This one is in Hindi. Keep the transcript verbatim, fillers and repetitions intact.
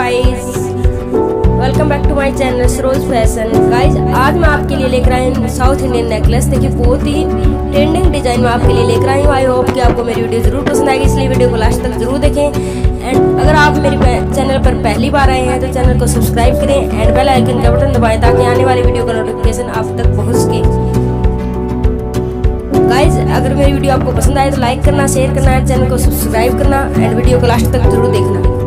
Guys, welcome back to my channel Saroj fashion. Guys आज मैं आपके लिए लेकर आई हूँ साउथ इंडियन नेकलेस। देखिए बहुत ही ट्रेंडिंग डिजाइन में आपके लिए लेकर आई हूँ। आई होप कि आपको मेरी वीडियो जरूर पसंद आएगी, इसलिए वीडियो को लास्ट तक जरूर देखें। एंड अगर आप मेरे चैनल पर पहली बार आए हैं तो चैनल को सब्सक्राइब करें एंड बेल आइकन का बटन दबाएं ताकि आने वाली वीडियो का नोटिफिकेशन आप तक पहुँच सके। गाइज अगर मेरी वीडियो आपको पसंद आए तो लाइक करना, शेयर करना, चैनल को सब्सक्राइब करना एंड वीडियो को लास्ट तक जरूर देखना।